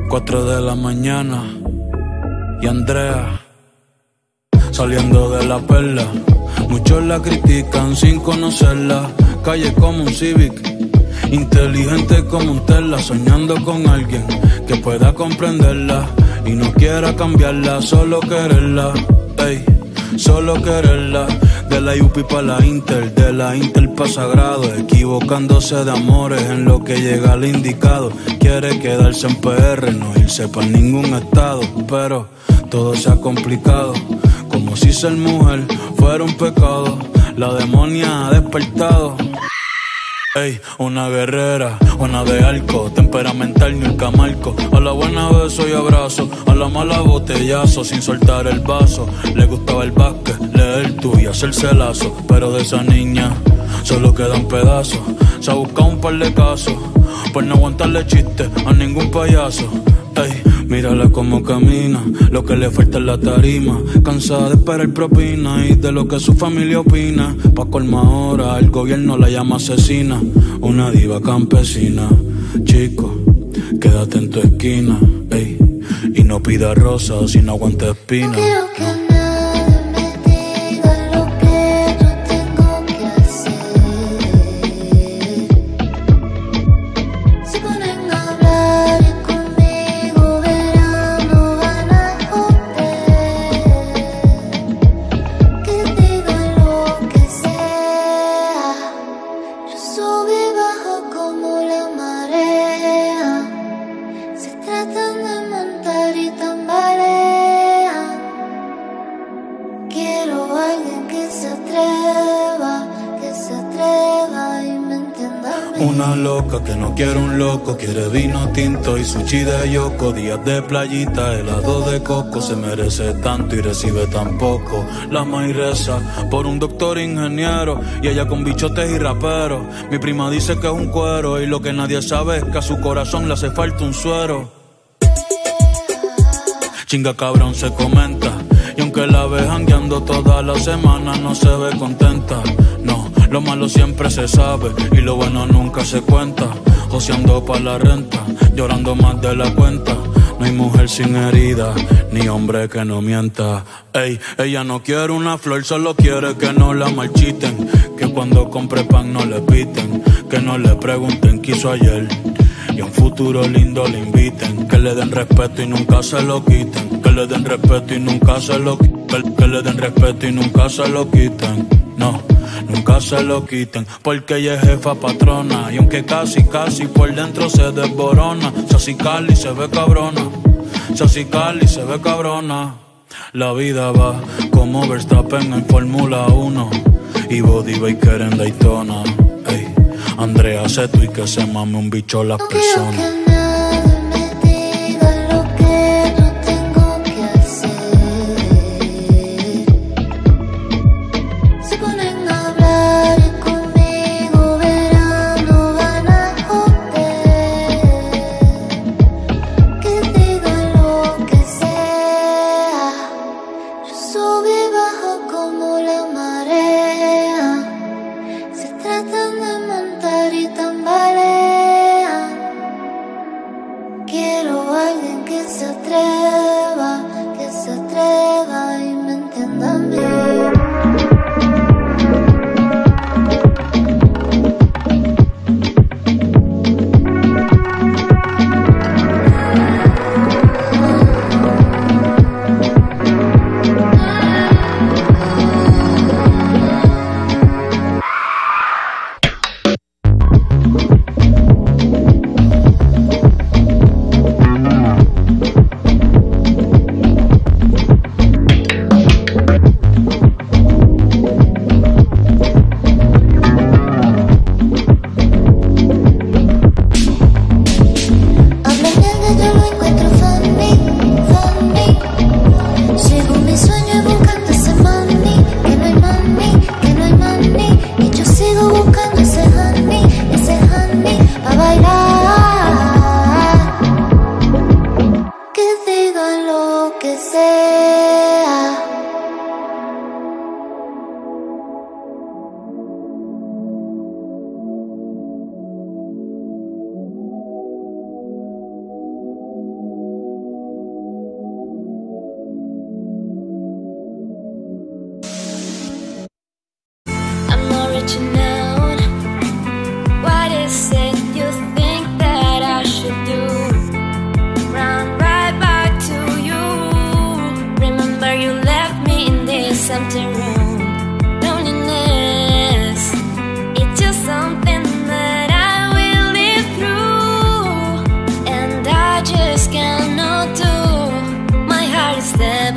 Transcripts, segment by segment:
4 de la mañana y Andrea saliendo de la perla. Muchos la critican sin conocerla. Calle como un Civic, inteligente como un Tesla, soñando con alguien que pueda comprenderla y no quiera cambiarla, solo quererla. Ey, solo quererla. De la UP pa' la Inter, de la Inter pa' Sagrado, equivocándose de amores en lo que llega al indicado. Quiere quedarse en PR, no irse pa' ningún estado, pero todo se ha complicado, como si ser mujer fuera un pecado. La demonia ha despertado. Ey, una guerrera, una de arco, temperamental ni un camarco. A la buena beso y abrazo, a la mala botellazo, sin soltar el vaso. Le gustaba el básquet, leer tú y hacerse lazo, pero de esa niña solo quedan pedazos. Se ha buscado un par de casos, por no aguantarle chistes a ningún payaso. Ey, mírala como camina, lo que le falta es la tarima. Cansada de esperar propina y de lo que su familia opina. Pa' colma ahora, el gobierno la llama asesina. Una diva campesina. Chico, quédate en tu esquina, ey, y no pida rosas si no aguanta espina. No quiero que nadie me diga lo que yo tengo que hacer. Se ponen a hablar y conmigo verán, no van a joder. Que digan lo que sea. Yo subo y bajo como la marea. Se tratan de montar y tambalean. Quiero a alguien que se atreva y me entienda a mí. Una loca que no quiere un loco, quiere vino tinto y sushi de yoko. Días de playita, helado de coco. Se merece tanto y recibe tan poco. La maíz reza por un doctor ingeniero y ella con bichotes y raperos. Mi prima dice que es un cuero y lo que nadie sabe es que a su corazón le hace falta un suero. Chinga cabrón se comenta, y aunque la ve jangueando toda la semana no se ve contenta. No, lo malo siempre se sabe y lo bueno nunca se cuenta. Joseando pa' la renta, llorando más de la cuenta. No hay mujer sin herida, ni hombre que no mienta. Ey, ella no quiere una flor, solo quiere que no la marchiten. Que cuando compre pan no le piten, que no le pregunten qué hizo ayer. Y a un futuro lindo le inviten, que le den respeto y nunca se lo quiten. Que le den respeto y nunca se lo quiten. Que le den respeto y nunca se lo quiten. No, nunca se lo quiten, porque ella es jefa patrona. Y aunque casi por dentro se desborona. Sassy Cali se ve cabrona, Sassy Cali se ve cabrona. La vida va como Verstappen en Fórmula 1 y Body Baker en Daytona. Ey, Andrea sé tú y que se mame un bicho las No quiero personas. que nadie me diga lo que yo tengo que hacer. Se ponen a hablar y conmigo verán, no van a joder. Que digan lo que sea. Yo subo y bajo como la marea. Se tratan de montar y tambalean.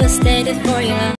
devastated for you.